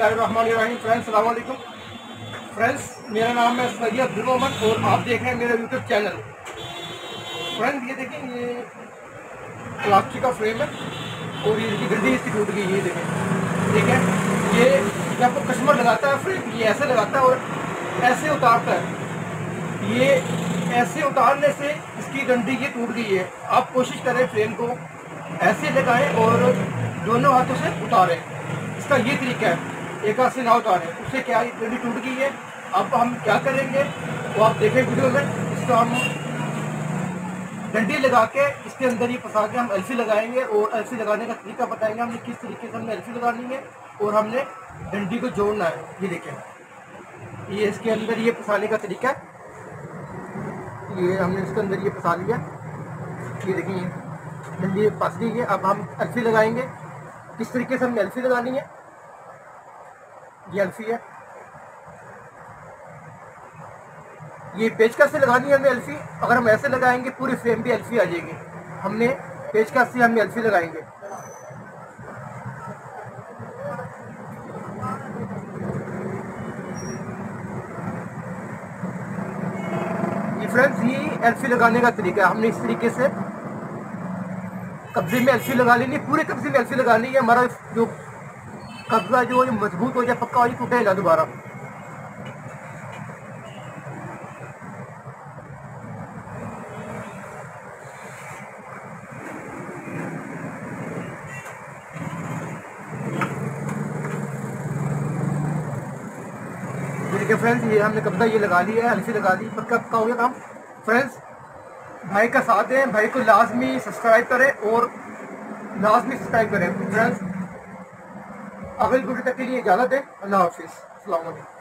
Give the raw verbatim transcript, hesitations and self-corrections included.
बिस्मिल्लाहिर्रहमानिर्रहीम। फ्रेंड्स अस्सलाम वालेकुम। फ्रेंड्स मेरा नाम है सैयद अब्दुल मोहम्मद और आप देख रहे हैं मेरा यूट्यूब चैनल। फ्रेंड्स ये देखें, ये प्लास्टिक का फ्रेम है और ये इसकी गड्डी इसकी टूट गई। ये देखें, ठीक है। ये जब कस्टमर लगाता है फ्रेम, ये ऐसे लगाता है और ऐसे उतारता है। ये ऐसे उतारने से इसकी डंडी ये टूट गई है। आप कोशिश करें फ्रेम को ऐसे लगाएं और दोनों हाथों से उतारें। इसका ये तरीका है, एक हाथ से ना उतारें, उससे क्या डंडी टूट गई है। अब हम क्या करेंगे वो आप देखें वीडियो में। इसका हम डंडी लगा के इसके अंदर ही फंसा के हम एल्फी लगाएंगे और एल्फी लगाने का तरीका बताएंगे हमने किस तरीके से हमने एल्फी लगानी है और हमने डंडी को जोड़ना है। ये देखें, ये इसके अंदर ये फंसाने का तरीका है। ये हमने इसके अंदर ये फंसा लिया। ये देखिए, ये डंडी फंस गई है। अब हम एल्फी लगाएंगे। किस तरीके से हमने एल्फी लगानी है, ये एल्फी है। ये पेचकस से लगानी है हमें एल्फी। अगर हम ऐसे लगाएंगे पूरी फ्रेम भी एल्फी आ जाएगी। हमने पेचकस से हम एल्फी लगाएंगे। ये फ्रेंड्स, ये एल्फी लगाने का तरीका है। हमने इस तरीके से कब्जे में एल्फी लगा लेनी, पूरे कब्जे में एल्फी लगानी है। हमारा जो कब्जा जो है मजबूत हो जाए, पक्का हो जाए, टूटे ना दोबारा। देखिए फ्रेंड्स, ये हमने कब्जा ये लगा लिया है, एल्फी लगा दी, पक्का पक्का हो गया काम। फ्रेंड्स भाई का साथ दें, भाई को लाजमी सब्सक्राइब करें और लाजमी सब्सक्राइब करें। फ्रेंड्स अगली वीडियो तक के लिए इजाज़त दें। अल्लाह हाफिज़। अस्सलाम वालेकुम।